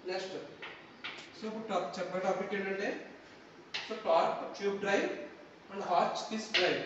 Next so ఇప్పుడు చెప్పే topic ఏంటంటే so torque tube drive and Hotchkiss drive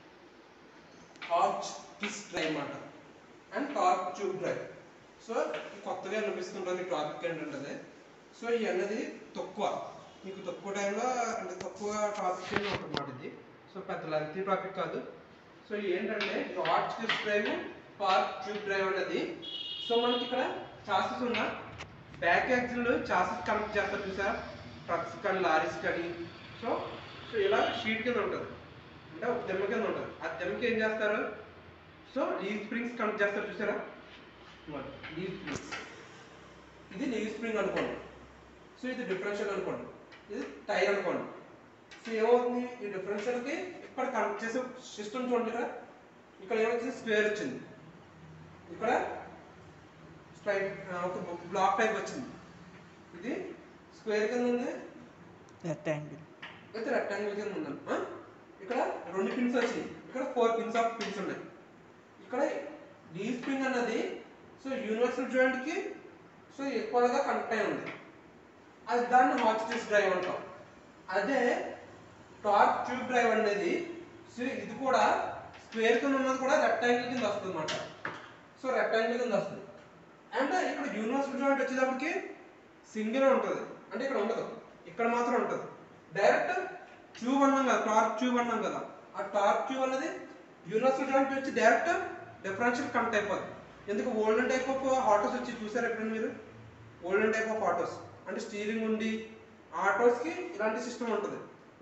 అన్నమాట and torque tube drive. So కొత్తగా అనిపిస్తుంటుంది ఈ టాపిక్ ఏంటంటే సో ఈ అన్నది మీకు తక్కువ టైంలో అంటే తక్కువ టాపిక్ ఏమి ఉంటుందన్నమాట ఇది. సో పెద్ద లెంతీ టాపిక్ కాదు. సో ఏంటంటే ఈ Hotchkiss drive torque tube drive అనేది సో మనకి ఇక్కడ చాసెస్ ఉన్న బ్యాక్ యాక్సిల్ చాసెస్ కనెక్ట్ చేస్తారు చూసారా, ట్రక్స్ కానీ లారీస్ కానీ. సో సో ఇలా షీట్ కింద ఉంటుంది అంటే ఒక దెమ్మ కింద ఉంటుంది. ఆ దెమ్మకి ఏం చేస్తారు, సో లీవ్ స్ప్రింగ్స్ కనెక్ట్ చేస్తారు చూసారా, లీవ్ స్ప్రింగ్స్. ఇది లీవ్ స్ప్రింగ్ అనుకోండి, సో ఇది డిఫరెన్షియల్ అనుకోండి, ఇది టైర్ అనుకోండి. సో ఏమవుతుంది, ఈ డిఫరెన్షియల్కి ఇక్కడ కనెక్ట్ చేసే సిస్టమ్ చూడండి. ఇక్కడ ఏమొచ్చింది, స్క్వేర్ వచ్చింది, ఇక్కడ స్ట్రైట్ ఒక బ్లాక్ టైప్ వచ్చింది. ఇది స్క్వేర్ కింద ఉంది, రెక్టాంగిల్ అయితే రెక్టాంగిల్ కింద ఉందండి. ఇక్కడ 2 పిన్స్ వచ్చినాయి, ఇక్కడ 4 పిన్స్ ఉన్నాయి. ఇక్కడ లీవ్ స్ప్రింగ్ అన్నది సో యూనివర్సల్ జాయింట్ కి సో ఎక్కువగా కనెక్ట్ అయి ఉంది, అది దాన్ని హార్చ్ కిస్ డ్రైవ్ అంటాం. అదే టార్క్ ట్యూబ్ డ్రైవ్ అనేది సో ఇది కూడా స్క్వేర్ కింద ఉన్నది కూడా రెక్టాంగిల్ కింద వస్తుంది అన్నమాట. సో రెక్టాంగిల్ కింద వస్తుంది. అండ్ ఇక్కడ యూనివర్సల్ జాయింట్ వచ్చేటప్పటికి సింగిల్ ఉంటుంది, అంటే ఇక్కడ ఉండదు, ఇక్కడ మాత్రం ఉంటుంది. డైరెక్ట్ ట్యూబ్ అన్నాం కదా, టార్క్ ట్యూబ్ అన్నాం కదా, ఆ టార్క్ ట్యూబ్ అనేది యూనివర్సల్ జాయింట్ వచ్చి డైరెక్ట్ డిఫరెన్షియల్ కనెక్ట్ అయిపోతుంది. ఎందుకు ఓల్డెన్ టైప్ ఆఫ్ ఆటోస్ వచ్చి చూసారు ఎప్పుడైనా మీరు, ఓల్డెన్ టైప్ ఆఫ్ ఆటోస్ అంటే స్టీరింగ్ ఉండి ఆటోస్కి ఇలాంటి సిస్టమ్ ఉంటుంది.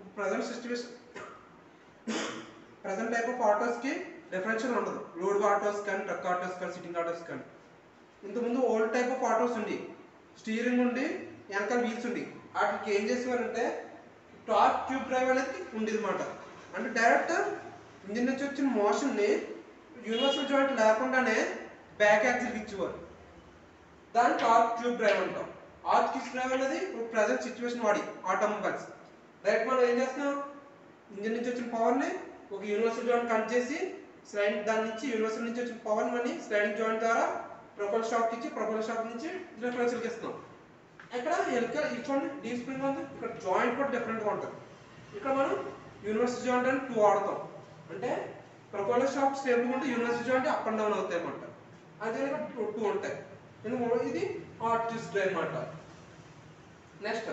ప్రజెంట్ టైప్ ఆఫ్ ఆటోస్కి డిఫరెన్షియల్ ఉండదు, లోడ్ ఆటోస్ కానీ ట్రక్ ఆటోస్ కానీ సిట్టింగ్ ఆటోస్ కానీ. ఇంతకుముందు ఓల్డ్ టైప్ ఆఫ్ ఆటోస్ ఉండి స్టీరింగ్ ఉండి వెనకాల వీల్స్ ఉండి వాటికి ఏం చేసేవారంటే టార్క్ ట్యూబ్ డ్రైవ్ అనేది ఉండేది అన్నమాట. అంటే డైరెక్ట్ ఇంజిన్ నుంచి వచ్చిన మోషన్ని యూనివర్సల్ జాయింట్ లేకుండానే బ్యాక్ యాక్సిల్కి ఇచ్చేవారు, దాన్ని టార్క్ ట్యూబ్ డ్రైవ్ అంటాం. హార్చ్ కిస్ డ్రైవ్ అనేది ఇప్పుడు ప్రజెంట్ సిచ్యువేషన్ వాడి ఆటోమొబైల్స్ డైరెక్ట్ మనం ఏం చేస్తున్నాం, ఇంజిన్ నుంచి వచ్చిన పవర్ని ఒక యూనివర్సల్ జాయింట్ కనెక్ట్ చేసి దాని నుంచి యూనివర్సల్ నుంచి వచ్చిన పవర్ మనీ స్లైడింగ్ జాయింట్ ద్వారా ప్రొపల్ షాక్ ఇచ్చి ప్రొపల్ షాక్ నుంచి డిఫరెన్షియల్కి ఇస్తున్నాం. ఇక్కడ చూడండి లీవ్ స్ప్రింగ్ ఉంది, ఇక్కడ జాయింట్ కూడా డిఫరెంట్గా ఉంటుంది. ఇక్కడ మనం యూనివర్సల్ జాయింట్ అని 2 వాడతాం, అంటే ప్రొపల్ షాక్ స్టేబుల్ ఉంటే universal joint up and down అవుతాయి అన్నమాట. అదే 2 ఉంటాయి. ఇది హార్చ్ కిస్ డ్రైవ్ అన్నమాట. నెక్స్ట్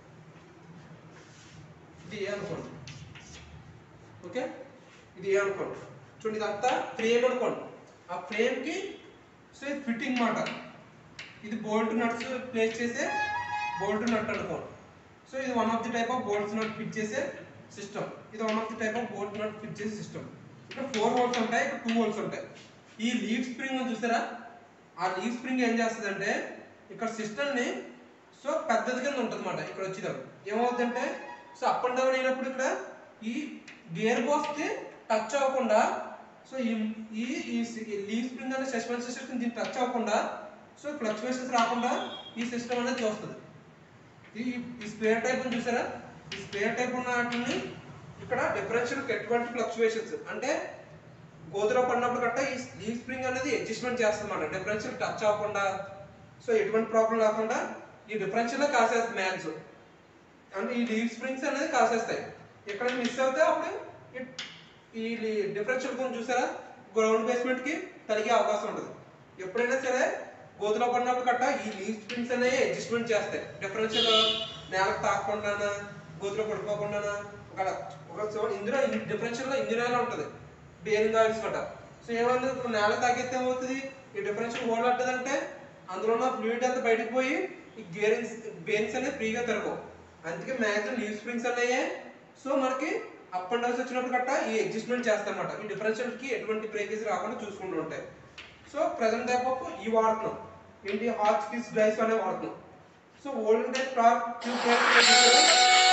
ఇది ఏ అనుకోండి, ఓకే, ఇది ఏ అనుకోండి. చూడండి ఇదంతా ఫ్రేమ్ అనుకోండి, ఆ ఫ్రేమ్కి సో ఇది ఫిట్టింగ్ మాట. ఇది బోల్ట్ నట్స్ ప్లేస్ చేసే బోల్ట్ నట్ అనుకోండి. సో ఇది one of the type of bolts nut fit చేసే సిస్టమ్, ఇది one of the type of bolt nut fit చేసే సిస్టమ్. ఇక్కడ 4 హోల్స్ ఉంటాయి, ఇక్కడ 2 హోల్స్ ఉంటాయి. ఈ లీవ్ స్ప్రింగ్ చూసారా, ఆ లీవ్ స్ప్రింగ్ ఏం చేస్తుంది అంటే ఇక్కడ సిస్టమ్ని సో పెద్దది కింద ఉంటుంది అన్నమాట. ఇక్కడ వచ్చేటప్పుడు ఏమవుతుందంటే సో అప్ అండ్ డౌన్ అయినప్పుడు ఇక్కడ ఈ గేర్ బాక్స్కి టచ్ అవ్వకుండా సో ఈ లీవ్ స్ప్రింగ్ అనే సస్పెన్షన్ సిస్టమ్ దీన్ని టచ్ అవ్వకుండా సో ఫ్లక్చువేషన్స్ రాకుండా ఈ సిస్టమ్ అనేది చూస్తుంది. ఈ స్పేర్ టైప్ చూసారా, ఈ స్పేర్ టైప్ ఉన్న వాటిని ఇక్కడ డిఫరెన్షియల్ ఎటువంటి ఫ్లక్చువేషన్స్ అంటే గోతులో పడినప్పుడు గట్ట ఈ లీవ్ స్ప్రింగ్ అనేది అడ్జస్ట్మెంట్ చేస్తుందన్నమాట. డిఫరెన్షియల్ టచ్ అవ్వకుండా సో ఎటువంటి ప్రాబ్లం లేకుండా ఈ డిఫరెన్షియల్ కాసేస్తుంది మ్యాక్స్, అంటే ఈ లీవ్ స్ప్రింగ్స్ అనేది కాసేస్తాయి. ఇక్కడ మిస్ అవుతే అప్పుడు ఈ డిఫరెన్షియల్ గురించి చూసారా గ్రౌండ్ బేస్మెంట్కి తరిగే అవకాశం ఉంటుంది. ఎప్పుడైనా సరే గోతులో పడినప్పుడు గట్ట ఈ లీవ్ స్ప్రింగ్స్ అనేవి అడ్జస్ట్మెంట్ చేస్తాయి. డిఫరెన్షియల్ నేలకు తాకకుండా గోతులో పడిపోకుండా ఒక ఇందులో డిఫరెన్షియల్లో ఇంజిన్ ఆయిల్ ఉంటుంది, బేరింగ్ ఆయిల్స్ గట్ట. సో ఏమన్నా ఇప్పుడు నేల తాకితే ఏమవుతుంది, ఈ డిఫరెన్షియల్ ఓడలంటే అందులో ఉన్న ఫ్లూయిడ్ అంతా బయటకు పోయి ఈ బేరింగ్స్ అనేవి ఫ్రీగా తిరగవు. అందుకే మ్యాక్సిమం లీవ్ స్ప్రింగ్స్ అనేవి సో మనకి అప్ అండ్ డౌన్స్ వచ్చినప్పుడు గట్ట ఈ అడ్జస్ట్మెంట్ చేస్తారన్నమాట. ఈ డిఫరెన్షియల్కి ఎటువంటి బ్రేకేజ్ రాకుండా చూసుకుంటూ ఉంటాయి. సో ప్రజెంట్ టైప్ ఆఫ్ ఈ వాడుతున్నాం ఏంటి, హార్చ్ కిస్ డ్రైవ్స్ అనే వాడుతున్నాం. So olden type torque tube drive